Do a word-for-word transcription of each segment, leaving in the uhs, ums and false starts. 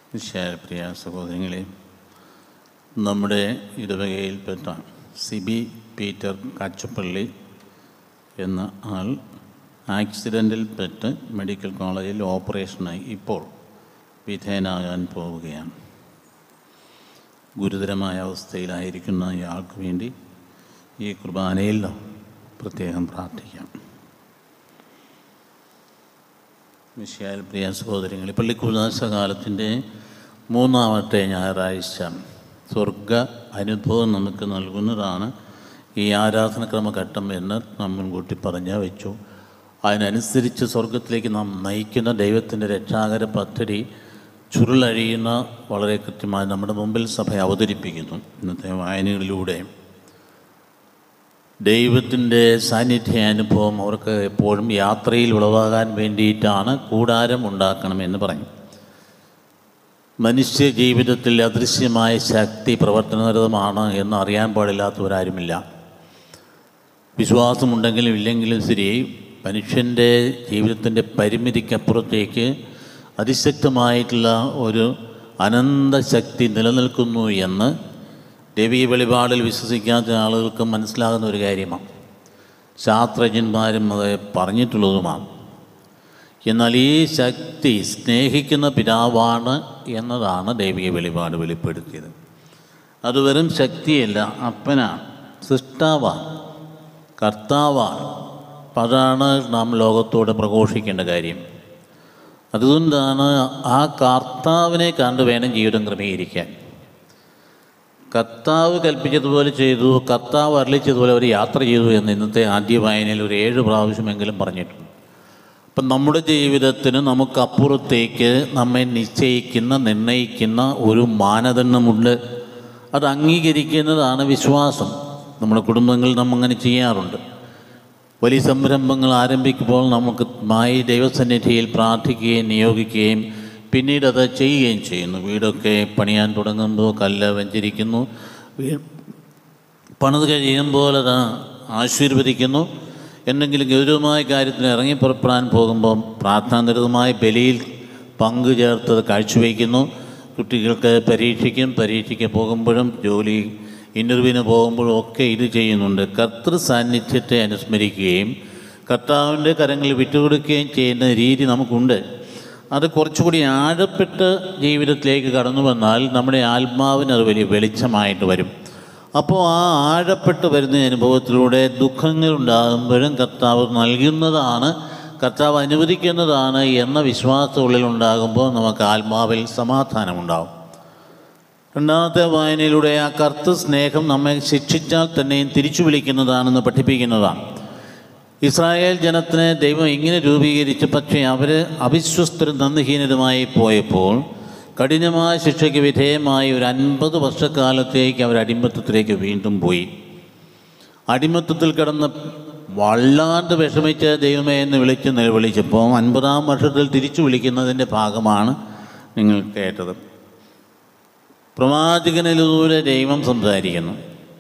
വിശാല പ്രിയ സഹോദരങ്ങളെ, നമ്മുടെ ഇടവകയിൽപ്പെട്ട സിബി പീറ്റർ കാച്ചപ്പള്ളി എന്ന ആൾ ആക്സിഡൻറ്റിൽപ്പെട്ട് മെഡിക്കൽ കോളേജിൽ ഓപ്പറേഷനായി ഇപ്പോൾ വിധേയനാകാൻ പോവുകയാണ്. ഗുരുതരമായ അവസ്ഥയിലായിരിക്കുന്ന ഇയാൾക്ക് വേണ്ടി ഈ കുർബാനയിൽ പ്രത്യേകം പ്രാർത്ഥിക്കാം. വിശാല പ്രിയ സഹോദരങ്ങളെ, പള്ളിക്കുദാശ കാലത്തിൻ്റെ മൂന്നാമത്തെ ഞായറാഴ്ച സ്വർഗ അനുഭവം നമുക്ക് നൽകുന്നതാണ് ഈ ആരാധനക്രമഘട്ടം എന്ന് നാം മുൻകൂട്ടി പറഞ്ഞു വെച്ചു. അതിനനുസരിച്ച് സ്വർഗത്തിലേക്ക് നാം നയിക്കുന്ന ദൈവത്തിൻ്റെ രക്ഷാകര പദ്ധതി ചുരുളഴിയുന്ന വളരെ കൃത്യമായി നമ്മുടെ മുമ്പിൽ സഭ അവതരിപ്പിക്കുന്നു. ഇന്നത്തെ വായനകളിലൂടെ ദൈവത്തിൻ്റെ സാന്നിധ്യാനുഭവം അവർക്ക് എപ്പോഴും യാത്രയിൽ ഉളവാകാൻ വേണ്ടിയിട്ടാണ് കൂടാരം ഉണ്ടാക്കണമെന്ന് പറയും. മനുഷ്യ ജീവിതത്തിൽ അദൃശ്യമായ ശക്തി പ്രവർത്തനനിരതമാണ് എന്ന് അറിയാൻ പാടില്ലാത്തവരാരുമില്ല. വിശ്വാസമുണ്ടെങ്കിലും ഇല്ലെങ്കിലും ശരി, മനുഷ്യൻ്റെ ജീവിതത്തിൻ്റെ പരിമിതിക്കപ്പുറത്തേക്ക് അതിശക്തമായിട്ടുള്ള ഒരു അനന്തശക്തി നിലനിൽക്കുന്നു എന്ന് ദൈവീയ വെളിപാടിൽ വിശ്വസിക്കാത്ത ആളുകൾക്ക് മനസ്സിലാകുന്ന ഒരു കാര്യമാണ്. ശാസ്ത്രജ്ഞന്മാരും അത് പറഞ്ഞിട്ടുള്ളതുമാണ്. എന്നാൽ ഈ ശക്തി സ്നേഹിക്കുന്ന പിതാവാണ് എന്നതാണ് ദൈവീയ വെളിപാട് വെളിപ്പെടുത്തിയത്. അത് വെറും ശക്തിയല്ല, അപ്പനാണ്, സൃഷ്ടാവാണ്, കർത്താവാണ്. അപ്പം അതാണ് നാം ലോകത്തോട് പ്രഘോഷിക്കേണ്ട കാര്യം. അതുകൊണ്ടാണ് ആ കർത്താവിനെ കണ്ടു വേണം ജീവിതം ക്രമീകരിക്കാൻ. കർത്താവ് കൽപ്പിച്ചതുപോലെ ചെയ്തു, കർത്താവ് അരുളിച്ചതുപോലെ അവർ യാത്ര ചെയ്തു എന്ന് ഇന്നത്തെ ആദ്യ വായനയിൽ ഒരു ഏഴ് പ്രാവശ്യമെങ്കിലും പറഞ്ഞിട്ടുണ്ട്. അപ്പം നമ്മുടെ ജീവിതത്തിന് നമുക്കപ്പുറത്തേക്ക് നമ്മെ നിശ്ചയിക്കുന്ന നിർണയിക്കുന്ന ഒരു മാനദണ്ഡമുണ്ട്. അത് അംഗീകരിക്കുന്നതാണ് വിശ്വാസം. നമ്മുടെ കുടുംബങ്ങളിൽ നാം അങ്ങനെ ചെയ്യാറുണ്ട്. വലിയ സംരംഭങ്ങൾ ആരംഭിക്കുമ്പോൾ നമുക്ക് മായി ദൈവസന്നിധിയിൽ പ്രാർത്ഥിക്കുകയും നിയോഗിക്കുകയും പിന്നീട് അത് ചെയ്യുകയും ചെയ്യുന്നു. വീടൊക്കെ പണിയാൻ തുടങ്ങുമ്പോൾ കല്ല് വെഞ്ചരിക്കുന്നു, പണിത് കഴിയുമ്പോൾ അത് ആശീർവദിക്കുന്നു. എന്തെങ്കിലും ഗൗരവമായ കാര്യത്തിന് ഇറങ്ങി പുറപ്പെടാൻ പോകുമ്പോൾ പ്രാർത്ഥനാനിരതമായ ബലിയിൽ പങ്കു ചേർത്തത് കാഴ്ചവയ്ക്കുന്നു. കുട്ടികൾക്ക് പരീക്ഷയ്ക്കും പരീക്ഷയ്ക്ക് പോകുമ്പോഴും ജോലി ഇൻ്റർവ്യൂവിന് പോകുമ്പോഴും ഒക്കെ ഇത് ചെയ്യുന്നുണ്ട്. കർത്തൃ സാന്നിധ്യത്തെ അനുസ്മരിക്കുകയും കർത്താവിൻ്റെ കരങ്ങളിൽ വിട്ടുകൊടുക്കുകയും ചെയ്യുന്ന രീതി നമുക്കുണ്ട്. അത് കുറച്ചുകൂടി ആഴപ്പെട്ട് ജീവിതത്തിലേക്ക് കടന്നു വന്നാൽ നമ്മുടെ ആത്മാവിന് അത് വലിയ വെളിച്ചമായിട്ട് വരും. അപ്പോൾ ആ ആഴപ്പെട്ട് വരുന്ന അനുഭവത്തിലൂടെ ദുഃഖങ്ങളുണ്ടാകുമ്പോഴും കർത്താവ് നൽകുന്നതാണ്, കർത്താവ് അനുവദിക്കുന്നതാണ് എന്ന വിശ്വാസം ഉള്ളിലുണ്ടാകുമ്പോൾ നമുക്ക് ആത്മാവിൽ സമാധാനമുണ്ടാകും. രണ്ടാമത്തെ വായനയിലൂടെ ആ കർത്തൃ സ്നേഹം നമ്മെ ശിക്ഷിച്ചാൽ തന്നെയും തിരിച്ചു വിളിക്കുന്നതാണെന്ന് പഠിപ്പിക്കുന്നതാണ്. ഇസ്രായേൽ ജനത്തിനെ ദൈവം ഇങ്ങനെ രൂപീകരിച്ചു. പക്ഷേ അവർ അവിശ്വസ്തരും നന്ദിഹീനരുമായി പോയപ്പോൾ കഠിനമായ ശിക്ഷയ്ക്ക് വിധേയമായി ഒരു അൻപത് വർഷക്കാലത്തേക്ക് അവർ അടിമത്തത്തിലേക്ക് വീണ്ടും പോയി. അടിമത്തത്തിൽ കിടന്ന് വല്ലാണ്ട് വിഷമിച്ച് ദൈവമേ എന്ന് വിളിച്ച് നിലവിളിച്ചപ്പോൾ അൻപതാം വർഷത്തിൽ തിരിച്ചു വിളിക്കുന്നതിൻ്റെ ഭാഗമാണ് നിങ്ങൾ കേട്ടത്. പ്രവാചകനിലൂടെ ദൈവം സംസാരിക്കുന്നു.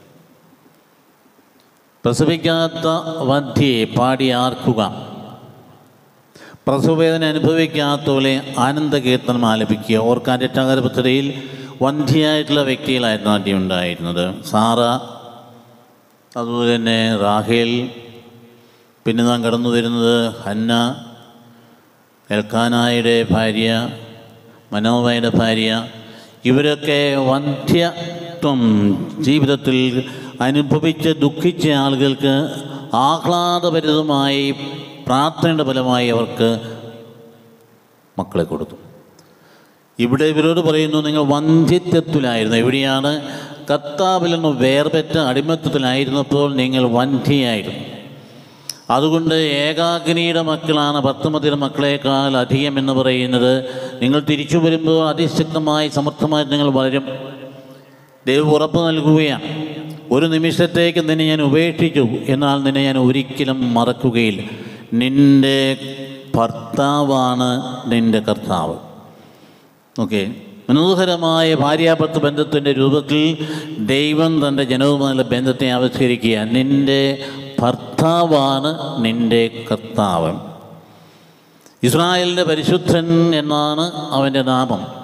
പ്രസവിക്കാത്ത വന്ധ്യയെ പാടി ആർക്കുക, പ്രസവവേദന അനുഭവിക്കാത്തവരെ ആനന്ദകീർത്തനം ആലപിക്കുക. ഓർക്കാൻ രക്ഷാകര പദ്ധതിയിൽ വന്ധ്യയായിട്ടുള്ള വ്യക്തികളായിരുന്നു ആദ്യം ഉണ്ടായിരുന്നത്. സാറ, അതുപോലെ തന്നെ റാഹേൽ, പിന്നെ നാം കടന്നു വരുന്നത് ഹന്ന, എൽക്കാനായുടെ ഭാര്യ, മനോവയുടെ ഭാര്യ. ഇവരൊക്കെ വന്ധ്യത്വം ജീവിതത്തിൽ അനുഭവിച്ച് ദുഃഖിച്ച ആളുകൾക്ക് ആഹ്ലാദഭരിതമായി പ്രാർത്ഥനയുടെ ഫലമായി അവർക്ക് മക്കളെ കൊടുത്തു. ഇവിടെ ഇവരോട് പറയുന്നു, നിങ്ങൾ വന്ധ്യത്വത്തിലായിരുന്നു. എവിടെയാണ്? കർത്താവിൽ നിന്ന് വേർപെറ്റ അടിമത്വത്തിലായിരുന്നപ്പോൾ നിങ്ങൾ വന്ധ്യയായിരുന്നു. അതുകൊണ്ട് ഏകാഗ്നിയുടെ മക്കളാണ് പത്തുമതിയുടെ മക്കളേക്കാൾ അധികം എന്ന് പറയുന്നത്. നിങ്ങൾ തിരിച്ചു വരുമ്പോൾ അതിശക്തമായി സമർത്ഥമായിട്ട് നിങ്ങൾ വളരും. ദൈവം ഉറപ്പ് നൽകുകയാണ്. ഒരു നിമിഷത്തേക്ക് നിന്നെ ഞാൻ ഉപേക്ഷിച്ചു, എന്നാൽ നിന്നെ ഞാൻ ഒരിക്കലും മറക്കുകയില്ല. നിൻ്റെ ഭർത്താവാണ് നിൻ്റെ കർത്താവ്. ഓക്കെ, മനോഹരമായ ഭാര്യാഭർത്തൃ ബന്ധത്തിൻ്റെ രൂപത്തിൽ ദൈവം തൻ്റെ ജനവുമായുള്ള ബന്ധത്തെ ആവിഷ്കരിക്കുക. നിൻ്റെ ഭർത്താവാണ് നിൻ്റെ കർത്താവ്. ഇസ്രായേലിൻ്റെ പരിശുദ്ധൻ എന്നാണ് അവൻ്റെ നാമം.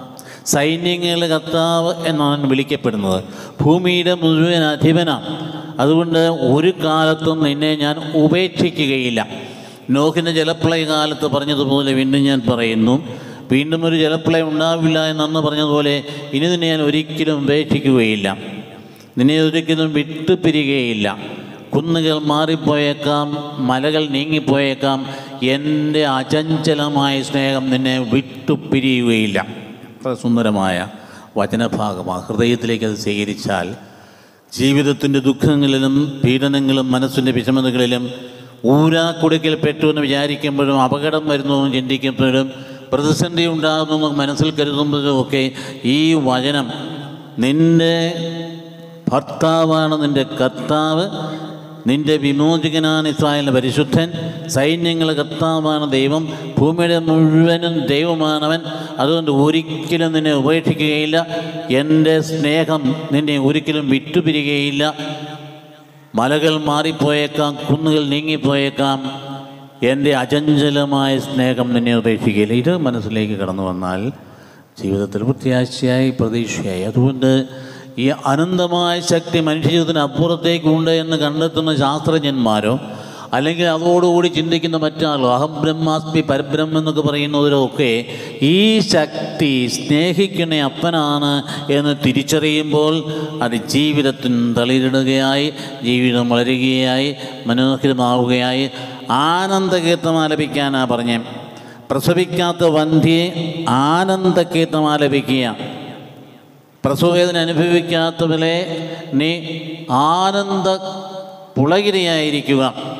സൈന്യങ്ങളുടെ കർത്താവ് എന്നാണ് വിളിക്കപ്പെടുന്നത്. ഭൂമിയുടെ മുഴുവൻ അധിപനാണ്. അതുകൊണ്ട് ഒരു കാലത്തും നിന്നെ ഞാൻ ഉപേക്ഷിക്കുകയില്ല. നോഹിൻ്റെ ജലപ്രളയ കാലത്ത് പറഞ്ഞതുപോലെ വീണ്ടും ഞാൻ പറയുന്നു, വീണ്ടും ഒരു ജലപ്രളയം ഉണ്ടാവില്ല എന്നന്ന് പറഞ്ഞതുപോലെ ഇനി നിന്നെ ഞാൻ ഒരിക്കലും ഉപേക്ഷിക്കുകയില്ല, നിന്നെ ഒരിക്കലും വിട്ടുപിരിയുകയില്ല. കുന്നുകൾ മാറിപ്പോയേക്കാം, മലകൾ നീങ്ങിപ്പോയേക്കാം, എൻ്റെ അചഞ്ചലമായ സ്നേഹം നിന്നെ വിട്ടുപിരിയുകയില്ല. അത്ര സുന്ദരമായ വചനഭാഗമാണ്. ഹൃദയത്തിലേക്ക് അത് സ്വീകരിച്ചാൽ ജീവിതത്തിൻ്റെ ദുഃഖങ്ങളിലും പീഡനങ്ങളും മനസ്സിൻ്റെ വിഷമതകളിലും ഊരാക്കുടുക്കിൽ പെട്ടു എന്ന് വിചാരിക്കുമ്പോഴും അപകടം വരുന്നു എന്ന് ചിന്തിക്കുമ്പോഴും പ്രതിസന്ധി ഉണ്ടാകുന്നു മനസ്സിൽ കരുതുമ്പോഴും ഒക്കെ ഈ വചനം, നിൻ്റെ ഭർത്താവാണ് നിൻ്റെ കർത്താവ്, നിൻ്റെ വിമോചകനാണ് ഇസ്രായേലിൻ്റെ പരിശുദ്ധൻ, സൈന്യങ്ങളുടെ കർത്താവാണ് ദൈവം, ഭൂമിയുടെ മുഴുവനും ദൈവമാണവൻ, അതുകൊണ്ട് ഒരിക്കലും നിന്നെ ഉപേക്ഷിക്കുകയില്ല, എൻ്റെ സ്നേഹം നിന്നെ ഒരിക്കലും വിട്ടുപിരിയുകയില്ല. മലകൾ മാറിപ്പോയേക്കാം, കുന്നുകൾ നീങ്ങിപ്പോയേക്കാം, എൻ്റെ അചഞ്ചലമായ സ്നേഹം നിന്നെ ഉപേക്ഷിക്കുകയില്ല. ഇത് മനസ്സിലേക്ക് കടന്നു വന്നാൽ ജീവിതത്തിൽ പ്രത്യാശയായി പ്രതീക്ഷയായി. അതുകൊണ്ട് ഈ അനന്തമായ ശക്തി മനുഷ്യജീവിതത്തിന് അപ്പുറത്തേക്കുണ്ട് എന്ന് കണ്ടെത്തുന്ന ശാസ്ത്രജ്ഞന്മാരോ അല്ലെങ്കിൽ അതോടുകൂടി ചിന്തിക്കുന്ന മറ്റാളോ അഹം ബ്രഹ്മാസ്മി പരബ്രഹ്മം എന്നൊക്കെ പറയുന്നവരോ ഒക്കെ ഈ ശക്തി സ്നേഹിക്കുന്ന അപ്പനാണ് എന്ന് തിരിച്ചറിയുമ്പോൾ അത് ജീവിതത്തിന് തളിരിടുകയായി, ജീവിതം വളരുകയായി, മനോഹരമാവുകയായി. ആനന്ദകീർത്തനം ആലപിക്കാനാണ് പറഞ്ഞേ. പ്രസവിക്കാത്ത വന്ധ്യയെ ആനന്ദകീർത്തനം ആലപിക്കുക. പ്രസവവേദന അനുഭവിക്കാത്തവരെ നീ ആനന്ദ പുളകിരയായിരിക്കുക.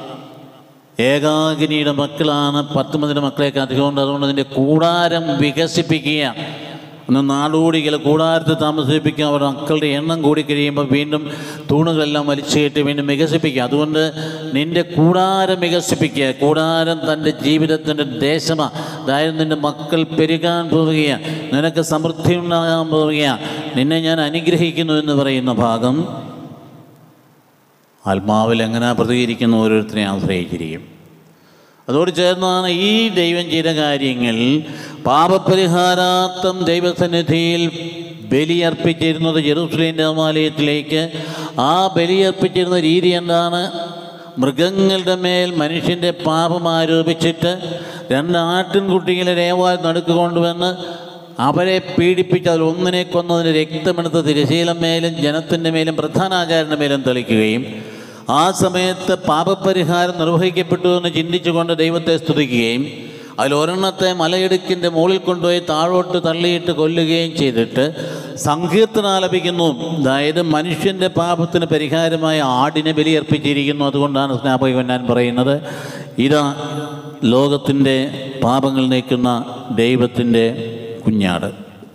ഏകാകിനിയുടെ മക്കളാണ് പത്തൊമ്പതിൻ്റെ മക്കളെയൊക്കെ അധികമുണ്ട്. അതുകൊണ്ട് അതിൻ്റെ കൂടാരം വികസിപ്പിക്കുക. ഒന്ന് നാടോടികൾ കൂടാരത്തിൽ താമസിപ്പിക്കുക. അവരുടെ മക്കളുടെ എണ്ണം കൂടിക്കഴിയുമ്പോൾ വീണ്ടും തൂണുകളെല്ലാം വലിച്ചു കയറ്റി വീണ്ടും വികസിപ്പിക്കുക. അതുകൊണ്ട് നിൻ്റെ കൂടാരം വികസിപ്പിക്കുക. കൂടാരം തൻ്റെ ജീവിതത്തിൻ്റെ ദേശമാണ്. അതായത് നിൻ്റെ മക്കൾ പെരുകാൻ പോവുകയാണ്, നിനക്ക് സമൃദ്ധി ഉണ്ടാകാൻ പോവുകയാണ്, നിന്നെ ഞാൻ അനുഗ്രഹിക്കുന്നു എന്ന് പറയുന്ന ഭാഗം ആത്മാവിൽ എങ്ങനെ പ്രതികരിക്കുന്ന ഓരോരുത്തരെ ആശ്രയിച്ചിരിക്കും. അതോട് ചേർന്നാണ് ഈ ദൈവം ചെയ്ത കാര്യങ്ങൾ. പാപപരിഹാരാർത്ഥം ദൈവസന്നിധിയിൽ ബലിയർപ്പിച്ചിരുന്നത് ജെറുസലേം ദേവാലയത്തിലേക്ക്. ആ ബലിയർപ്പിച്ചിരുന്ന രീതി എന്താണ്? മൃഗങ്ങളുടെ മേൽ മനുഷ്യൻ്റെ പാപം ആരോപിച്ചിട്ട് രണ്ട് ആട്ടിൻകുട്ടികളെ ദേവാലയം നടുക്ക് കൊണ്ടുവന്ന് അവരെ പീഡിപ്പിച്ച് അതിൽ ഒന്നിനെ കൊന്നതിന് രക്തമെടുത്ത് തിരശീലം മേലും ജനത്തിൻ്റെ മേലും പ്രധാനാചാര്യൻ്റെ മേലും തെളിക്കുകയും ആ സമയത്ത് പാപപരിഹാരം നിർവഹിക്കപ്പെട്ടു എന്ന് ചിന്തിച്ചുകൊണ്ട് ദൈവത്തെ സ്തുതിക്കുകയും അതിലൊരെണ്ണത്തെ മലയിടുക്കിൻ്റെ മുകളിൽ കൊണ്ടുപോയി താഴോട്ട് തള്ളിയിട്ട് കൊല്ലുകയും ചെയ്തിട്ട് സങ്കീർത്തനം ആലപിക്കുന്നു. അതായത് മനുഷ്യൻ്റെ പാപത്തിന് പരിഹാരമായ ആടിനെ ബലിയർപ്പിച്ചിരിക്കുന്നു. അതുകൊണ്ടാണ് സ്നാപകൻ ഞാൻ പറയുന്നത്, ഇതാ ലോകത്തിൻ്റെ പാപങ്ങൾ നീക്കുന്ന ദൈവത്തിൻ്റെ കുഞ്ഞാട്.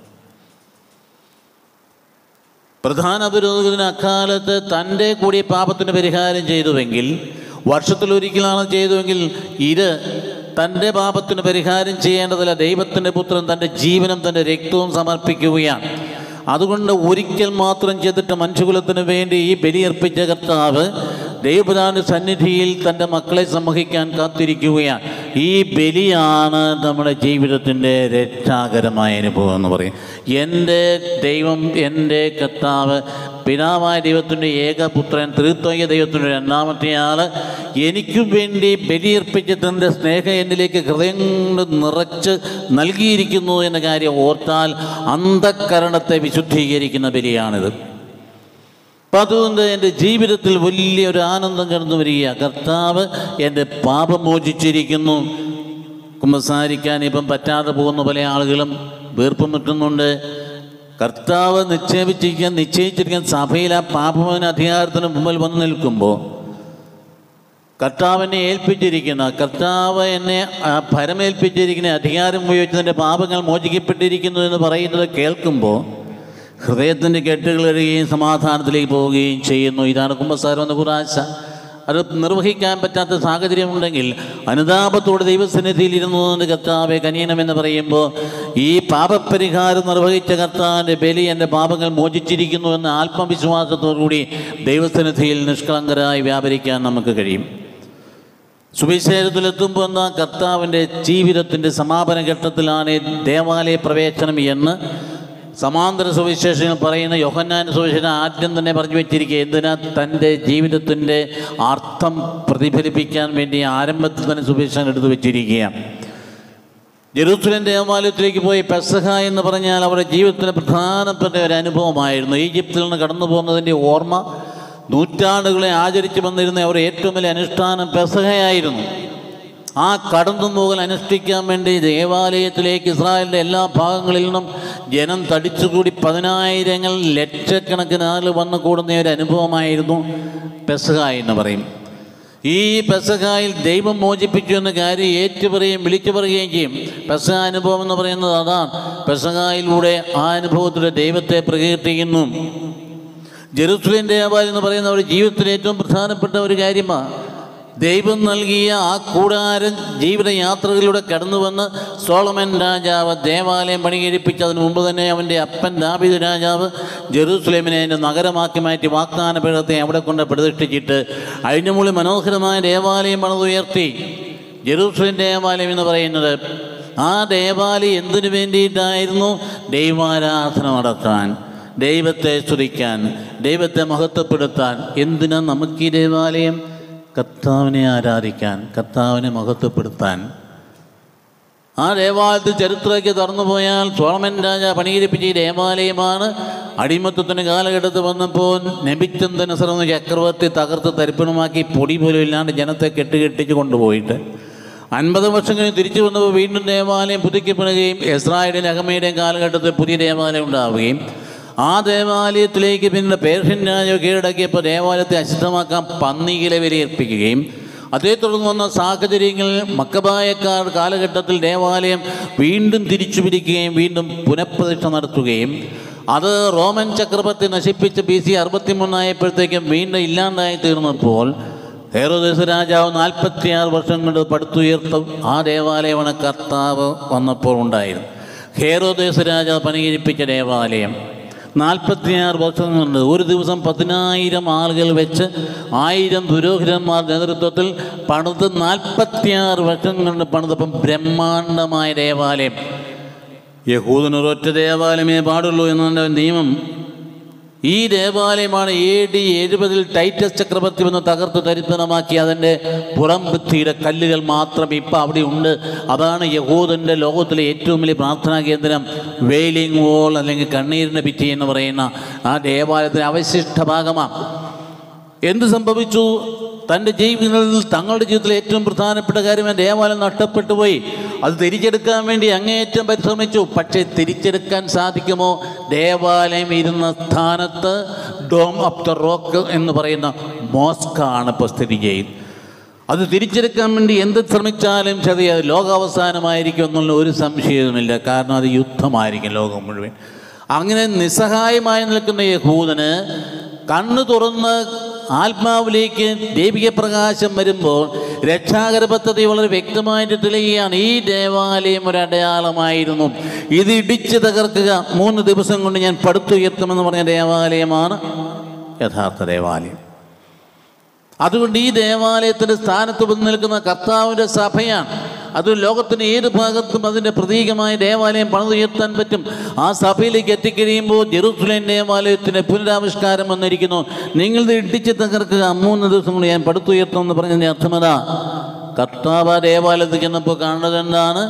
പ്രധാന പുരോഹിതന് അക്കാലത്ത് തൻ്റെ കൂടി പാപത്തിന് പരിഹാരം ചെയ്തുവെങ്കിൽ, വർഷത്തിലൊരിക്കലാണ് ചെയ്തുവെങ്കിൽ, ഇത് തൻ്റെ പാപത്തിന് പരിഹാരം ചെയ്യേണ്ടതല്ല. ദൈവത്തിൻ്റെ പുത്രൻ തൻ്റെ ജീവനും തൻ്റെ രക്തവും സമർപ്പിക്കുകയാണ്. അതുകൊണ്ട് ഒരിക്കൽ മാത്രം ചെയ്തിട്ട് മനുഷ്യകുലത്തിന് വേണ്ടി ഈ ബലിയർപ്പിച്ച കർത്താവ് ദൈവപിതാവിൻ്റെ സന്നിധിയിൽ തൻ്റെ മക്കളെ സംവഹിക്കാൻ കാത്തിരിക്കുകയാണ്. ഈ ബലിയാണ് നമ്മുടെ ജീവിതത്തിൻ്റെ രക്ഷാകരമായ അനുഭവം എന്ന് പറയും. എൻ്റെ ദൈവം, എൻ്റെ കർത്താവ്, പിതാവായ ദൈവത്തിൻ്റെ ഏകപുത്രൻ, ത്രിത്വൈക ദൈവത്തിൻ്റെ രണ്ടാമത്തെ ആൾ എനിക്ക് വേണ്ടി ബലിയർപ്പിച്ച് തൻ്റെ സ്നേഹം എന്നിലേക്ക് ഹൃദയം കൊണ്ട് നിറച്ച് നൽകിയിരിക്കുന്നു എന്ന കാര്യം ഓർത്താൽ അന്ധകരണത്തെ വിശുദ്ധീകരിക്കുന്ന ബലിയാണിത്. അപ്പം അതുകൊണ്ട് എൻ്റെ ജീവിതത്തിൽ വലിയൊരു ആനന്ദം കടന്നു വരിക. കർത്താവ് എൻ്റെ പാപം മോചിച്ചിരിക്കുന്നു. കുമ്പസാരിക്കാൻ ഇപ്പം പറ്റാതെ പോകുന്ന പല ആളുകളും വീർപ്പ് മുട്ടുന്നുണ്ട്. കർത്താവ് നിക്ഷേപിച്ചിരിക്കാൻ നിശ്ചയിച്ചിരിക്കാൻ സഭയിൽ ആ പാപമോചന അധികാരത്തിന് മുമ്പിൽ വന്ന് നിൽക്കുമ്പോൾ കർത്താവിനെ ഏൽപ്പിച്ചിരിക്കുന്ന, കർത്താവ് എന്നെ ഭരമേൽപ്പിച്ചിരിക്കുന്ന അധികാരം ഉപയോഗിച്ചതിൻ്റെ പാപങ്ങൾ മോചിക്കപ്പെട്ടിരിക്കുന്നു എന്ന് പറയുന്നത് കേൾക്കുമ്പോൾ ഹൃദയത്തിൻ്റെ കെട്ടുകൾ എഴുകയും സമാധാനത്തിലേക്ക് പോവുകയും ചെയ്യുന്നു. ഇതാണ് കുമ്പസാരം എന്ന കുറാശ. അത് നിർവഹിക്കാൻ പറ്റാത്ത സാഹചര്യമുണ്ടെങ്കിൽ അനുതാപത്തോടെ ദൈവസന്നിധിയിൽ ഇരുന്നു കർത്താവെ കനിയണമെന്ന് പറയുമ്പോൾ ഈ പാപപരിഹാരം നിർവഹിച്ച കർത്താവിൻ്റെ ബലി എൻ്റെ പാപങ്ങൾ മോചിച്ചിരിക്കുന്നു എന്ന ആത്മവിശ്വാസത്തോടുകൂടി ദൈവസന്നിധിയിൽ നിഷ്കളങ്കരായി വ്യാപരിക്കാൻ നമുക്ക് കഴിയും. സുവിശേഷത്തിലെത്തുമ്പോൾ എന്ന കർത്താവിൻ്റെ ജീവിതത്തിൻ്റെ സമാപന ഘട്ടത്തിലാണ് ദേവാലയ പ്രവേശനം എന്ന് സമാന്തര സുവിശേഷങ്ങൾ പറയുന്ന യോഹന്നാൻ്റെ സുവിശേഷം ആദ്യം തന്നെ പറഞ്ഞു വെച്ചിരിക്കുക എന്തിനാ തൻ്റെ ജീവിതത്തിൻ്റെ അർത്ഥം പ്രതിഫലിപ്പിക്കാൻ വേണ്ടി ആരംഭത്തിൽ തന്നെ സുവിശേഷം എടുത്തു വെച്ചിരിക്കുകയാണ്. ജെറൂസലേം ദേവാലയത്തിലേക്ക് പോയി പെസഹ എന്ന് പറഞ്ഞാൽ അവരുടെ ജീവിതത്തിലെ പ്രധാനപ്പെട്ട ഒരു അനുഭവമായിരുന്നു. ഈജിപ്തിൽ നിന്ന് കടന്നു പോകുന്നതിൻ്റെ ഓർമ്മ നൂറ്റാണ്ടുകളെ ആചരിച്ചു വന്നിരുന്ന അവരുടെ ഏറ്റവും വലിയ അനുഷ്ഠാനം പെസഹയായിരുന്നു. ആ കടന്നു പോകൽ അനുഷ്ഠിക്കാൻ വേണ്ടി ദേവാലയത്തിലേക്ക് ഇസ്രായേലിൻ്റെ എല്ലാ ഭാഗങ്ങളിൽ നിന്നും ജനം തടിച്ചുകൂടി പതിനായിരങ്ങൾ ലക്ഷക്കണക്കിന് ആളുകൾ വന്നു കൂടുന്ന ഒരു അനുഭവമായിരുന്നു പെസഹ എന്ന് പറയും. ഈ പെസഹായിൽ ദൈവം മോചിപ്പിച്ചു എന്ന കാര്യം ഏറ്റുപറയുകയും വിളിച്ചു പറയുകയും ചെയ്യും. പെസഹ അനുഭവം എന്ന് പറയുന്നത് അതാണ്. പെസഹായിലൂടെ ആ അനുഭവത്തിലെ ദൈവത്തെ പ്രകീർത്തിക്കുന്നു. ജെറൂസലേം ദേവാലയം എന്ന് പറയുന്ന ഒരു ജീവിതത്തിലെ ഏറ്റവും പ്രധാനപ്പെട്ട ഒരു കാര്യമാണ്. ദൈവം നൽകിയ ആ കൂടാരം ജീവിതയാത്രകളിലൂടെ കടന്നു വന്ന് സോളമൻ രാജാവ് ദേവാലയം പണികഴിപ്പിച്ചതിന് മുമ്പ് തന്നെ അവൻ്റെ അപ്പൻ ദാവീദ് രാജാവ് ജെറൂസലേമിനെ അതിൻ്റെ നഗരമാക്കി മാറ്റി വാഗ്ദാന പീഠത്തെ അവിടെ കൊണ്ട് പ്രതിഷ്ഠിച്ചിട്ട് അതിൻ്റെ മുകളിൽ മനോഹരമായ ദേവാലയം പണിതുയർത്തി. ജെറൂസലേം ദേവാലയം എന്ന് പറയുന്നത് ആ ദേവാലയം എന്തിനു വേണ്ടിയിട്ടായിരുന്നു? ദൈവാരാധന നടത്താൻ, ദൈവത്തെ സ്തുതിക്കാൻ, ദൈവത്തെ മഹത്വപ്പെടുത്താൻ. എന്തിനാ നമുക്ക് ഈ ദേവാലയം? കർത്താവിനെ ആരാധിക്കാൻ, കർത്താവിനെ മഹത്വപ്പെടുത്താൻ. ആ ദേവാലയത്തിൽ ചരിത്രമൊക്കെ തുറന്നു പോയാൽ സോളമൻ രാജ പണികരിപ്പിച്ച ഈ ദേവാലയമാണ് അടിമത്തത്തിന് കാലഘട്ടത്തിൽ വന്നപ്പോൾ നെബൂഖദ്നേസർ എന്ന ചക്രവർത്തി തകർത്ത് തരിപ്പണമാക്കി പൊടി പോലും ഇല്ലാണ്ട് ജനത്തെ കെട്ടുകെട്ടിച്ച് കൊണ്ടുപോയിട്ട് അൻപത് വർഷം കഴിഞ്ഞ് തിരിച്ചു വന്നപ്പോൾ വീണ്ടും ദേവാലയം പുതുക്കപ്പെടുകയും ഇസ്രായേലിൻ്റെ അഹമ്മയുടെയും കാലഘട്ടത്തിൽ പുതിയ ദേവാലയം ഉണ്ടാവുകയും ആ ദേവാലയത്തിലേക്ക് പിന്നെ പേർഷ്യൻ രാജാവ് കീഴടക്കിയപ്പോൾ ദേവാലയത്തെ അശുദ്ധമാക്കാൻ പന്നികളെ വിലയേൽപ്പിക്കുകയും അതേ തുടർന്ന് വന്ന സാഹചര്യങ്ങളിൽ മക്കബായക്കാർ കാലഘട്ടത്തിൽ ദേവാലയം വീണ്ടും തിരിച്ചു പിടിക്കുകയും വീണ്ടും പുനഃപ്രതിഷ്ഠ നടത്തുകയും അത് റോമൻ ചക്രവർത്തി നശിപ്പിച്ച് ബി സി അറുപത്തി മൂന്നായപ്പോഴത്തേക്കും വീണ്ടും ഇല്ലാണ്ടായി തീർന്നപ്പോൾ ഹെരോദേസ് രാജാവ് നാൽപ്പത്തിയാറ് വർഷം കൊണ്ട് പടുത്തുയർത്തും ആ ദേവാലയമാണ് കർത്താവ് വന്നപ്പോൾ ഉണ്ടായിരുന്നു. ഹെരോദേസ് രാജാവ് പണികരിപ്പിച്ച ദേവാലയം നാൽപ്പത്തിയാറ് വർഷം കൊണ്ട് ഒരു ദിവസം പതിനായിരം ആളുകൾ വെച്ച് ആയിരം പുരോഹിതന്മാർ നേതൃത്വത്തിൽ പണിത് നാൽപ്പത്തിയാറ് വർഷം കൊണ്ട് പണിതപ്പം ബ്രഹ്മാണ്ഡമായ ദേവാലയം. യഹൂദന് ഒരൊറ്റ ദേവാലയമേ പാടുള്ളൂ എന്നതിൻ്റെ നിയമം. ഈ ദേവാലയമാണ് എ ഡി എഴുപതിൽ ടൈറ്റസ് ചക്രവർത്തി വന്ന് തകർത്ത് തരിപ്പണമാക്കി. അതിൻ്റെ പുറം ഭിത്തിയുടെ കല്ലുകൾ മാത്രം ഇപ്പം അവിടെ ഉണ്ട്. അതാണ് യഹൂദൻ്റെ ലോകത്തിലെ ഏറ്റവും വലിയ പ്രാർത്ഥനാ കേന്ദ്രം, വെയിലിംഗ് വോൾ അല്ലെങ്കിൽ കണ്ണീരിൻ്റെ ഭിത്തി എന്ന് പറയുന്ന ആ ദേവാലയത്തിൻ്റെ അവശിഷ്ട ഭാഗമാണ്. എന്ത് സംഭവിച്ചു? തൻ്റെ ജീവിതത്തിൽ തങ്ങളുടെ ജീവിതത്തിലെ ഏറ്റവും പ്രധാനപ്പെട്ട കാര്യമാണ് ദേവാലയം നഷ്ടപ്പെട്ടു പോയി. അത് തിരിച്ചെടുക്കാൻ വേണ്ടി അങ്ങേയറ്റം പരിശ്രമിച്ചു. പക്ഷേ തിരിച്ചെടുക്കാൻ സാധിക്കുമോ? ദേവാലയം ഇരുന്ന സ്ഥാനത്ത് ഡോം ഓഫ് ദ റോക്ക് എന്ന് പറയുന്ന മോസ്കാണ് ഇപ്പോൾ സ്ഥിതി ചെയ്യുന്നത്. അത് തിരിച്ചെടുക്കാൻ വേണ്ടി എന്ത് ശ്രമിച്ചാലും ശരി അത് ലോകാവസാനമായിരിക്കും എന്നുള്ള ഒരു സംശയവുമില്ല. കാരണം അത് യുദ്ധമായിരിക്കും ലോകം മുഴുവൻ. അങ്ങനെ നിസ്സഹായമായി നിൽക്കുന്ന യഹൂദന് കണ്ണു തുറന്ന് ആത്മാവിലേക്ക് ദൈവിക പ്രകാശം വരുമ്പോൾ രക്ഷാകര പദ്ധതി വളരെ വ്യക്തമായിട്ട് തെളിയുകയാണ്. ഈ ദേവാലയം ഒരു അടയാളമായിരുന്നു. ഇത് ഇടിച്ച് തകർക്കുക, മൂന്ന് ദിവസം കൊണ്ട് ഞാൻ പടുത്തുയർത്തുമെന്ന് പറഞ്ഞ ദേവാലയമാണ് യഥാർത്ഥ ദേവാലയം. അതുകൊണ്ട് ഈ ദേവാലയത്തിൻ്റെ സ്ഥാനത്ത് വന്ന് നിൽക്കുന്ന കർത്താവിൻ്റെ സഭയാണ്. അത് ലോകത്തിന് ഏത് ഭാഗത്തും അതിൻ്റെ പ്രതീകമായ ദേവാലയം പണിതുയർത്താൻ പറ്റും. ആ സഭയിലേക്ക് എത്തിക്കഴിയുമ്പോൾ ജെറൂസലേം ദേവാലയത്തിൻ്റെ പുനരാവിഷ്കാരം വന്നിരിക്കുന്നു. നിങ്ങളിത് ഇടിച്ച് തകർക്കുക, മൂന്ന് ദിവസം കൊണ്ട് ഞാൻ പടുത്തുയർത്തുമെന്ന് പറഞ്ഞതിൻ്റെ അർത്ഥമതാ. കർത്താവ് ദേവാലയത്തിൽ ചെന്നപ്പോൾ കാണുന്നത് എന്താണ്?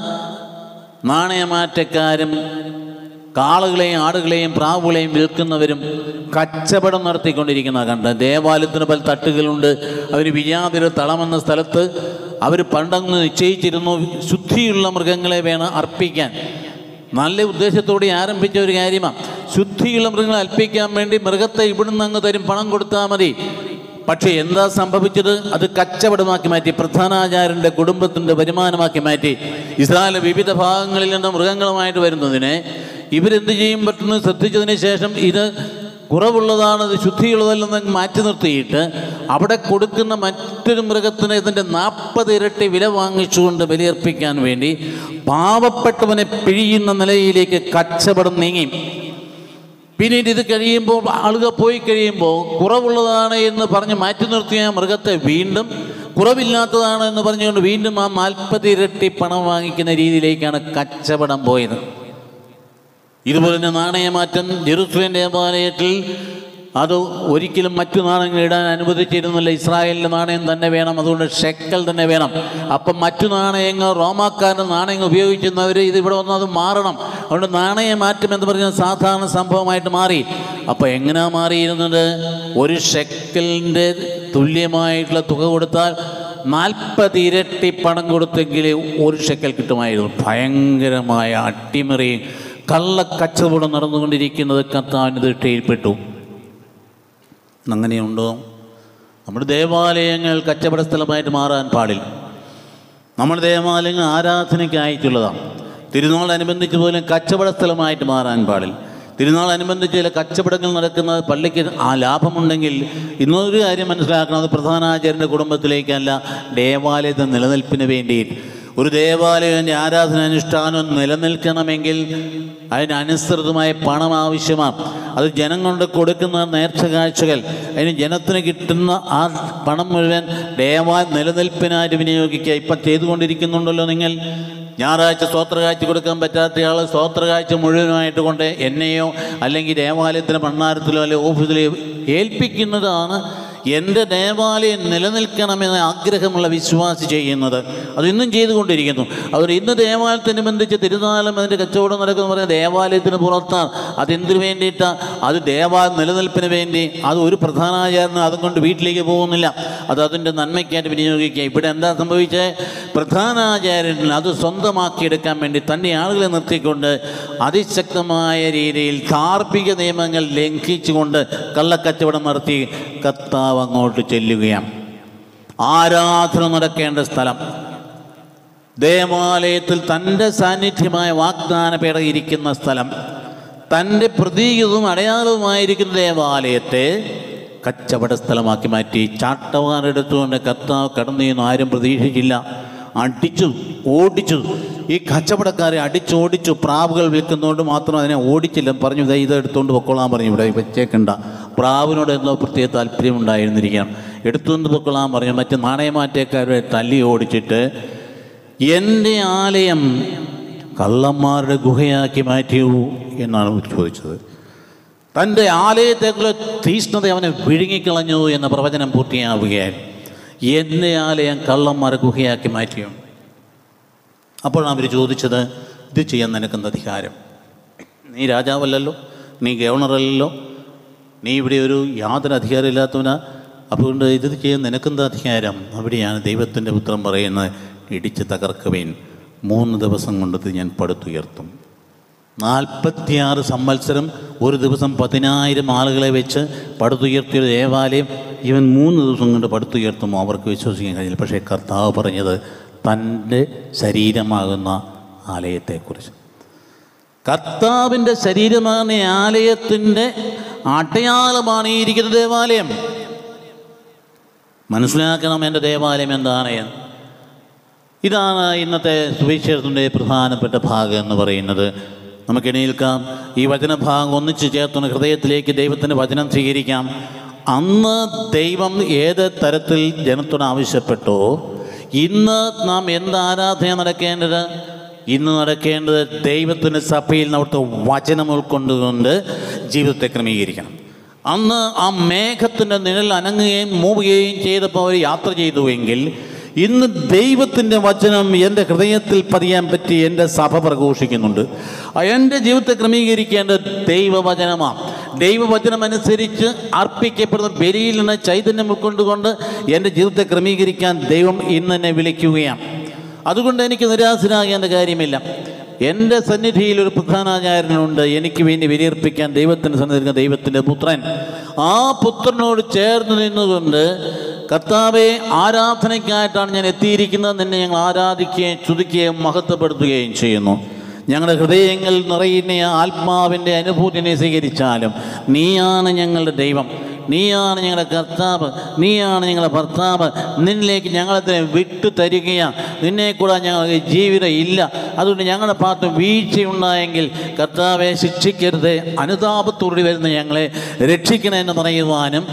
നാണയമാറ്റക്കാരും കാളുകളെയും ആടുകളെയും പ്രാവുകളെയും വിൽക്കുന്നവരും കച്ചവടം നടത്തിക്കൊണ്ടിരിക്കുന്ന കണ്ട്. ദേവാലയത്തിന് പല തട്ടുകളുണ്ട്. അവർ വിജാതിര തളമെന്ന സ്ഥലത്ത് അവർ പണ്ടങ്ങ് നിശ്ചയിച്ചിരുന്നു ശുദ്ധിയുള്ള മൃഗങ്ങളെ വേണം അർപ്പിക്കാൻ. നല്ല ഉദ്ദേശത്തോടെ ആരംഭിച്ച ഒരു കാര്യമാണ്. ശുദ്ധിയുള്ള മൃഗങ്ങളെ അർപ്പിക്കാൻ വേണ്ടി മൃഗത്തെ ഇവിടുന്ന് അങ്ങ് തരും, പണം കൊടുത്താൽ മതി. പക്ഷേ എന്താ സംഭവിച്ചത്? അത് കച്ചവടമാക്കി മാറ്റി, പ്രധാനാചാര്യൻ്റെ കുടുംബത്തിൻ്റെ വരുമാനമാക്കി മാറ്റി. ഇസ്രായേലിലെ വിവിധ ഭാഗങ്ങളിൽ നിന്ന് മൃഗങ്ങളുമായിട്ട് വരുന്നതിനെ ഇവരെന്ത് ചെയ്യും പറ്റുന്നത് ശ്രദ്ധിച്ചതിന് ശേഷം ഇത് കുറവുള്ളതാണ്, ഇത് ശുദ്ധിയുള്ളതല്ലെന്ന് മാറ്റി നിർത്തിയിട്ട് അവിടെ കൊടുക്കുന്ന മറ്റൊരു മൃഗത്തിന് ഇതിൻ്റെ നാൽപ്പത് ഇരട്ടി വില വാങ്ങിച്ചുകൊണ്ട് ബലിയർപ്പിക്കാൻ വേണ്ടി പാവപ്പെട്ടവനെ പിഴിയുന്ന നിലയിലേക്ക് കച്ചവടം നീങ്ങി. പിന്നീട് ഇത് കഴിയുമ്പോൾ ആളുകൾ പോയി കഴിയുമ്പോൾ കുറവുള്ളതാണ് എന്ന് പറഞ്ഞ് മാറ്റി നിർത്തിയ മൃഗത്തെ വീണ്ടും കുറവില്ലാത്തതാണ് എന്ന് പറഞ്ഞുകൊണ്ട് വീണ്ടും ആ നാൽപ്പത് ഇരട്ടി പണം വാങ്ങിക്കുന്ന രീതിയിലേക്കാണ് കച്ചവടം പോയത്. ഇതുപോലെ തന്നെ നാണയമാറ്റം ജെറുസലേം ദേവാലയത്തിൽ അത് ഒരിക്കലും മറ്റു നാണയങ്ങൾ ഇടാൻ അനുവദിച്ചിരുന്നില്ല. ഇസ്രായേലിൻ്റെ നാണയം തന്നെ വേണം, അതുകൊണ്ട് ഷെക്കൽ തന്നെ വേണം. അപ്പം മറ്റു നാണയങ്ങൾ റോമാക്കാരുടെ നാണയങ്ങൾ ഉപയോഗിക്കുന്നവർ ഇത് ഇവിടെ വന്ന് അത് മാറണം. അതുകൊണ്ട് നാണയമാറ്റം എന്ന് പറഞ്ഞാൽ സാധാരണ സംഭവമായിട്ട് മാറി. അപ്പോൾ എങ്ങനെയാണ് മാറിയിരുന്നത്? ഒരു ഷെക്കലിൻ്റെ തുല്യമായിട്ടുള്ള തുക കൊടുത്താൽ നാൽപ്പത് ഇരട്ടി പണം കൊടുത്തെങ്കിൽ ഒരു ഷെക്കൽ കിട്ടുമായിരുന്നു. ഭയങ്കരമായ അട്ടിമറിയും കള്ളക്കച്ചവടം നടന്നുകൊണ്ടിരിക്കുന്നത് കർത്താവിൻ്റെ ദൃഷ്ടിയിൽപ്പെട്ടു. അങ്ങനെയുണ്ടോ? നമ്മുടെ ദേവാലയങ്ങൾ കച്ചവട സ്ഥലമായിട്ട് മാറാൻ പാടില്ല. നമ്മുടെ ദേവാലയങ്ങൾ ആരാധനയ്ക്കായിട്ടുള്ളതാണ്. തിരുനാളനുബന്ധിച്ച് പോലും കച്ചവട സ്ഥലമായിട്ട് മാറാൻ പാടില്ല. തിരുനാളനുബന്ധിച്ച് ചില കച്ചവടങ്ങൾ നടക്കുന്നത് പള്ളിക്ക് ആ ലാഭമുണ്ടെങ്കിൽ ഇന്നൊരു കാര്യം മനസ്സിലാക്കണം, അത് പ്രധാനാചാര്യൻ്റെ കുടുംബത്തിലേക്കല്ല, ദേവാലയത്തെ നിലനിൽപ്പിന് വേണ്ടിയിട്ട്. ഒരു ദേവാലയത്തിൻ്റെ ആരാധനാനുഷ്ഠാനം നിലനിൽക്കണമെങ്കിൽ അതിനനുസൃതമായ പണം ആവശ്യമാണ്. അത് ജനങ്ങളുടെ കൊടുക്കുന്ന നേർച്ച കാഴ്ചകൾ, അതിന് ജനത്തിന് കിട്ടുന്ന ആ പണം മുഴുവൻ ദേവാലയ നിലനിൽപ്പിനായിട്ട് വിനിയോഗിക്കുക. ഇപ്പം ചെയ്തുകൊണ്ടിരിക്കുന്നുണ്ടല്ലോ നിങ്ങൾ. ഞായറാഴ്ച സ്തോത്രകാഴ്ച കൊടുക്കാൻ പറ്റാത്തയാൾ സ്തോത്രകാഴ്ച മുഴുവനായിട്ട് കൊണ്ട് എന്നെയോ അല്ലെങ്കിൽ ദേവാലയത്തിന് ഭണ്ഡാരത്തിലോ അല്ലെങ്കിൽ ഓഫീസിലോ ഏൽപ്പിക്കുന്നതാണ് എൻ്റെ ദേവാലയം നിലനിൽക്കണമെന്ന് ആഗ്രഹമുള്ള വിശ്വാസി ചെയ്യുന്നത്. അത് ഇന്നും ചെയ്തുകൊണ്ടിരിക്കുന്നു. അതുകൊണ്ട് ഇന്ന് ദേവാലയത്തിനനുബന്ധിച്ച് തിരുനാളും അതിൻ്റെ കച്ചവടം നടക്കുന്ന പറയുന്നത് ദേവാലയത്തിന് പുറത്താണ്. അതെന്തിനു വേണ്ടിയിട്ടാണ്? അത് ദേവാലയ നിലനിൽപ്പിന് വേണ്ടി. അത് ഒരു പ്രധാനാചാര്യന് അതും കൊണ്ട് വീട്ടിലേക്ക് പോകുന്നില്ല, അത് അതിൻ്റെ നന്മയ്ക്കായിട്ട് വിനിയോഗിക്കുക. ഇവിടെ എന്താ സംഭവിച്ചത്? പ്രധാനാചാര്യൻ അത് സ്വന്തമാക്കിയെടുക്കാൻ വേണ്ടി തൻ്റെ ആളുകളെ നിർത്തിക്കൊണ്ട് അതിശക്തമായ രീതിയിൽ ധാർമ്മിക നിയമങ്ങൾ ലംഘിച്ചുകൊണ്ട് കള്ളക്കച്ചവടം നടത്തി കർത്താവ് അങ്ങോട്ട് ചെല്ലുകയാണ്. ആരാധന നടക്കേണ്ട സ്ഥലം, ദേവാലയത്തിൽ തൻ്റെ സാന്നിധ്യമായ വാഗ്ദാന പേട ഇരിക്കുന്ന സ്ഥലം, തൻ്റെ പ്രതീകവും അടയാളവുമായിരിക്കുന്ന ദേവാലയത്തെ കച്ചവട സ്ഥലമാക്കി മാറ്റി. ചാട്ടവാറെടുത്തുകൊണ്ട് കർത്താവ് കടന്നു ചെയ്യുന്നു. ആരും പ്രതീക്ഷിച്ചില്ല. അടിച്ചു ഓടിച്ചു. ഈ കച്ചവടക്കാരെ അടിച്ചോടിച്ചു. പ്രാവുകൾ വിൽക്കുന്നതുകൊണ്ട് മാത്രം അതിനെ ഓടിച്ചില്ല. പറഞ്ഞു ഇതാ ഇതെടുത്തുകൊണ്ട് പൊക്കോളാൻ പറഞ്ഞു. ഇവിടെ വെച്ചേക്കണ്ട. പ്രാവിനോട് എന്തോ പ്രത്യേക താല്പര്യം ഉണ്ടായിരുന്നിരിക്കണം. എടുത്തുകൊണ്ട് പൊക്കോളാൻ പറഞ്ഞു. മറ്റ് നാണയമാറ്റക്കാരെ തല്ലി ഓടിച്ചിട്ട് എൻ്റെ ആലയം കള്ളന്മാരുടെ ഗുഹയാക്കി മാറ്റിയൂ എന്നാണ് ചോദിച്ചത്. തൻ്റെ ആലയത്തെക്കുള്ള തീഷ്ണത അവനെ വിഴുങ്ങിക്കളഞ്ഞു എന്ന പ്രവചനം പൂർത്തിയാവുകയായിരുന്നു. എൻ്റെ ആലയം കള്ളന്മാരെ ഗുഹയാക്കി മാറ്റിയോ? അപ്പോഴാണ് അവർ ചോദിച്ചത്, ഇത് ചെയ്യാൻ നിനക്കെന്ത് അധികാരം? നീ രാജാവല്ലല്ലോ, നീ ഗവർണറല്ലല്ലോ, നീ ഇവിടെ ഒരു യാതൊരു അധികാരമില്ലാത്തവനാ. അതുകൊണ്ട് ഇത് ചെയ്യാൻ നിനക്കെന്ത് അധികാരം? അവിടെയാണ് ദൈവത്തിൻ്റെ പുത്രൻ പറയുന്നത്, ഇടിച്ച് തകർക്കുവേൻ, മൂന്ന് ദിവസം കൊണ്ടത് ഞാൻ പടുത്തുയർത്തും. നാൽപ്പത്തിയാറ് സംവത്സരം ഒരു ദിവസം പതിനായിരം ആളുകളെ വെച്ച് പടുത്തുയർത്തിയ ദേവാലയം ഇവൻ മൂന്ന് ദിവസം കൊണ്ട് പടുത്തുയർത്തുമോ? അവർക്ക് വിശ്വസിക്കാൻ കഴിയില്ല. പക്ഷേ കർത്താവ് പറഞ്ഞത് തൻ്റെ ശരീരമാകുന്ന ആലയത്തെക്കുറിച്ച്. കർത്താവിൻ്റെ ശരീരമാകുന്ന ആലയത്തിൻ്റെ അടയാളമാണ് ഈ ഇരിക്കുന്ന ദേവാലയം. മനസ്സിലാക്കണം എൻ്റെ ദേവാലയം എന്താണ് എന്ന്. ഇതാണ് ഇന്നത്തെ സുവിശേഷത്തിൻ്റെ പ്രധാനപ്പെട്ട ഭാഗം എന്ന് പറയുന്നത്. നമുക്ക് എണീൽക്കാം. ഈ വചനഭാഗം ഒന്നിച്ച് ചേർത്തുന്ന ഹൃദയത്തിലേക്ക് ദൈവത്തിൻ്റെ വചനം സ്വീകരിക്കാം. അന്ന് ദൈവം ഏത് തരത്തിൽ ജനത്തോട് ആവശ്യപ്പെട്ടോ, ഇന്ന് നാം എന്ത് ആരാധന നടക്കേണ്ടത്? ഇന്ന് നടക്കേണ്ടത് ദൈവത്തിൻ്റെ സഭയിൽ അവിടുത്തെ വചനം ഉൾക്കൊണ്ടുകൊണ്ട് ജീവിതത്തെ ക്രമീകരിക്കണം. അന്ന് ആ മേഘത്തിൻ്റെ നിഴൽ അനങ്ങുകയും മൂവുകയും ചെയ്തപ്പോൾ അവർ യാത്ര ചെയ്തുവെങ്കിൽ, ഇന്ന് ദൈവത്തിൻ്റെ വചനം എൻ്റെ ഹൃദയത്തിൽ പതിയാൻ പറ്റി എൻ്റെ സഭ പ്രഘോഷിക്കുന്നുണ്ട്. എൻ്റെ ജീവിതത്തെ ക്രമീകരിക്കേണ്ട ദൈവവചനമാണ്. ദൈവവചനം അനുസരിച്ച് അർപ്പിക്കപ്പെടുന്ന ബലിയിൽ നിന്ന് ചൈതന്യം ഉൾക്കൊണ്ടുകൊണ്ട് എൻ്റെ ജീവിതത്തെ ക്രമീകരിക്കാൻ ദൈവം ഇന്ന് എന്നെ വിളിക്കുകയാണ്. അതുകൊണ്ട് എനിക്ക് നിരാശനാകേണ്ട കാര്യമില്ല. എൻ്റെ സന്നിധിയിൽ ഒരു പ്രധാനാചാര്യനുണ്ട്. എനിക്ക് വേണ്ടി ബലിയർപ്പിക്കാൻ ദൈവത്തിൻ്റെ സന്നിധിയിൽ ദൈവത്തിൻ്റെ പുത്രൻ. ആ പുത്രനോട് ചേർന്ന് നിന്നുകൊണ്ട്, കർത്താവെ, ആരാധനയ്ക്കായിട്ടാണ് ഞാൻ എത്തിയിരിക്കുന്നത്, നിന്നെ ഞങ്ങൾ ആരാധിക്കുകയും സ്തുതിക്കുകയും മഹത്വപ്പെടുത്തുകയും ചെയ്യുന്നു. ഞങ്ങളുടെ ഹൃദയങ്ങളിൽ നിറയുന്ന ആത്മാവിൻ്റെ അനുഭൂതിനെ സ്വീകരിച്ചാലും നീയാണ് ഞങ്ങളുടെ ദൈവം, നീയാണ് ഞങ്ങളുടെ കർത്താവ്, നീയാണ് ഞങ്ങളുടെ ഭർത്താവ്. നിന്നിലേക്ക് ഞങ്ങളെ വിട്ടു തരികയാണ്. നിന്നെ കൂടാതെ ഞങ്ങൾക്ക് ജീവിതം ഇല്ല. അതുകൊണ്ട് ഞങ്ങളുടെ ഭാഗത്ത് വീഴ്ചയുണ്ടായെങ്കിൽ കർത്താവെ ശിക്ഷിക്കരുത്, അനുതാപത്തോടെ വരുന്ന ഞങ്ങളെ രക്ഷിക്കണമെന്ന് പറയുവാനും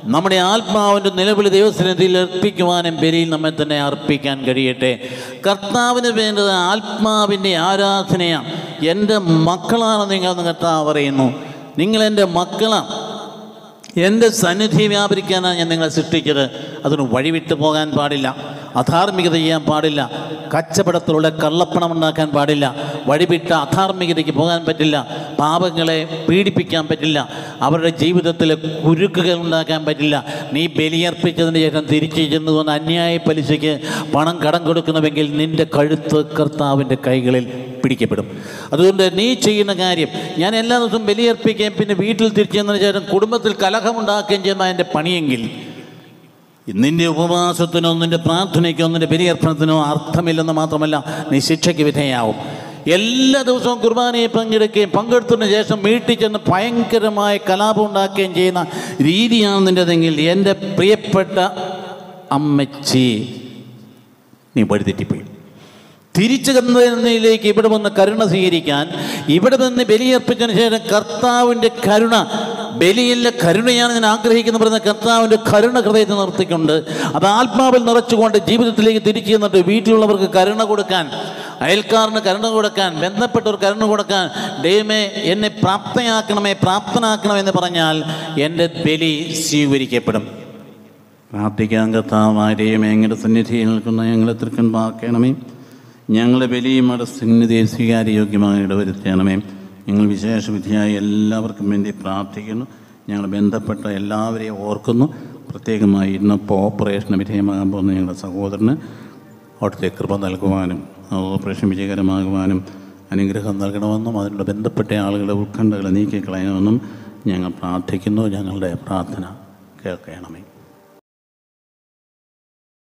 നമ്മുടെ ആത്മാവിൻ്റെ നിലവിളി ദൈവസന്നിധിയിൽ അർപ്പിക്കുവാനും ബലിയിൽ നമ്മെ തന്നെ അർപ്പിക്കാൻ കഴിയട്ടെ. കർത്താവിന് വേണ്ടത് ആത്മാവിൻ്റെ ആരാധനയാണ്. എൻ്റെ മക്കളാണ് നിങ്ങളെന്ന് കർത്താവ് പറയുന്നു. നിങ്ങളെൻ്റെ മക്കളാണ്. എൻ്റെ സന്നിധി വ്യാപരിക്കാനാണ് ഞാൻ നിങ്ങളെ സൃഷ്ടിച്ചത്. അതിന് വഴിവിട്ട് പോകാൻ പാടില്ല, അധാർമികത ചെയ്യാൻ പാടില്ല, കച്ചവടത്തിലൂടെ കള്ളപ്പണം ഉണ്ടാക്കാൻ പാടില്ല, വഴിവിട്ട അധാർമികതയ്ക്ക് പോകാൻ പറ്റില്ല, പാപങ്ങളെ പീഡിപ്പിക്കാൻ പറ്റില്ല, അവരുടെ ജീവിതത്തിൽ കുരുക്കുകൾ ഉണ്ടാക്കാൻ പറ്റില്ല. നീ ബലിയർപ്പിച്ചതിന് ശേഷം തിരിച്ചു ചെന്നു വന്ന് അന്യായ പലിശയ്ക്ക് പണം കടം കൊടുക്കണമെങ്കിൽ നിൻ്റെ കഴുത്ത് കർത്താവിൻ്റെ കൈകളിൽ പിടിക്കപ്പെടും. അതുകൊണ്ട് നീ ചെയ്യുന്ന കാര്യം, ഞാൻ എല്ലാ ദിവസവും ബലിയർപ്പിക്കുകയും പിന്നെ വീട്ടിൽ തിരിച്ചു ചെന്നതിന് ശേഷം കുടുംബത്തിൽ കലഹമുണ്ടാക്കുകയും ചെയ്യുന്ന എൻ്റെ പണിയെങ്കിൽ നിൻ്റെ ഉപവാസത്തിനോ നിൻ്റെ പ്രാർത്ഥനയ്ക്കോ നിൻ്റെ ബലിയർപ്പണത്തിനോ അർത്ഥമില്ലെന്ന് മാത്രമല്ല, നീ ശിക്ഷയ്ക്ക് വിധേയാവും. എല്ലാ ദിവസവും കുർബാനയെ പങ്കെടുക്കുകയും പങ്കെടുത്തതിന് ശേഷം വീട്ടിൽ ചെന്ന് ഭയങ്കരമായ കലാപം ഉണ്ടാക്കുകയും ചെയ്യുന്ന രീതിയാണ് നിൻ്റെതെങ്കിൽ എൻ്റെ പ്രിയപ്പെട്ട അമ്മച്ചി, നീ വഴിതെറ്റിപ്പോയി. തിരിച്ചു കന്നതിലേക്ക് ഇവിടെ വന്ന് കരുണ സ്വീകരിക്കാൻ, ഇവിടെ നിന്ന് ബലിയർപ്പിച്ചതിന് ശേഷം കർത്താവിൻ്റെ കരുണ, ബലിയിലെ കരുണയാണ് ഞാൻ ആഗ്രഹിക്കുന്നത് പറയുന്ന കർത്താവിൻ്റെ കരുണ ഹൃദയത്തിൽ നിർത്തിക്കൊണ്ട് അത് ആത്മാവിൽ നിറച്ചുകൊണ്ട് ജീവിതത്തിലേക്ക് തിരിച്ചു ചെന്നിട്ട് വീട്ടിലുള്ളവർക്ക് കരുണ കൊടുക്കാൻ, അയൽക്കാരന് കരുണ കൊടുക്കാൻ, ബന്ധപ്പെട്ടവർ കരുണ കൊടുക്കാൻ, ദൈവമേ എന്നെ പ്രാപ്തയാക്കണമേ പ്രാപ്തനാക്കണമെന്ന് പറഞ്ഞാൽ എൻ്റെ ബലി സ്വീകരിക്കപ്പെടും. പ്രാർത്ഥിക്കാൻ കർത്താവായ ദൈവമേ, എങ്ങളുടെ സന്നിധിയിൽ നിൽക്കുന്ന ഞങ്ങളെ തൃക്കൻപാക്കണമേ. ഞങ്ങളുടെ ബലിയും അവിടെ സന്നിധിയെ സ്വീകാര്യയോഗ്യമായി ഇടവരുത്തണമേ. ഞങ്ങൾ വിശേഷ വിധിയായി എല്ലാവർക്കും വേണ്ടി പ്രാർത്ഥിക്കുന്നു. ഞങ്ങൾ ബന്ധപ്പെട്ട എല്ലാവരെയും ഓർക്കുന്നു. പ്രത്യേകമായി ഇന്നിപ്പോൾ ഓപ്പറേഷന് വിധേയമാകാൻ പോകുന്ന ഞങ്ങളുടെ സഹോദരന് അവിടുത്തെ കൃപ നൽകുവാനും ഓപ്പറേഷൻ വിജയകരമാകുവാനും അനുഗ്രഹം നൽകണമെന്നും അതിനുള്ള ബന്ധപ്പെട്ട ആളുകളുടെ ഉത്കണ്ഠകളെ നീക്കിക്കളയണമെന്നും ഞങ്ങൾ പ്രാർത്ഥിക്കുന്നു. ഞങ്ങളുടെ പ്രാർത്ഥന കേൾക്കണമേ.